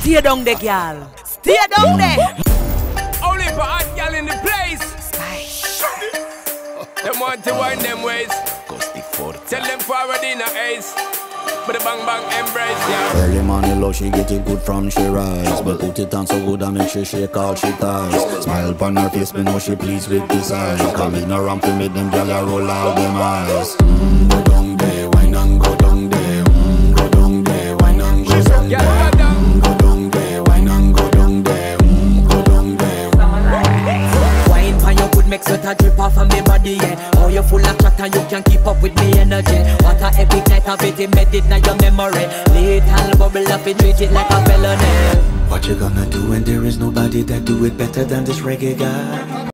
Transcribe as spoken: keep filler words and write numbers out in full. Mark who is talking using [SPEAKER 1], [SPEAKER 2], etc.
[SPEAKER 1] Stay down there, girl. Stay down there.
[SPEAKER 2] Only for hot girl in the place. Them want to wind them ways. Tell them forward in a ace. But the bang bang embrace, yeah.
[SPEAKER 3] Early money love, she get it good from she rise. But put it on so good and make she shake all she ties. Smile upon her face, me know she pleased with this eye. Come in around to make them gyal roll out them eyes. Mmm, go down there, wine and go down there. Mmm, go down there, wine and go down there. Mmm, go down there, wine and go down there. Mmm, go down there.
[SPEAKER 1] Wine pan your good make sweat a drip off of me body, yeah. Oh, you full of chat and you can keep up with me energy. What a epic night of it, embedded in your memory. Little bubble up and treat it like a felony.
[SPEAKER 3] What you gonna do when there is nobody that do it better than this reggae guy?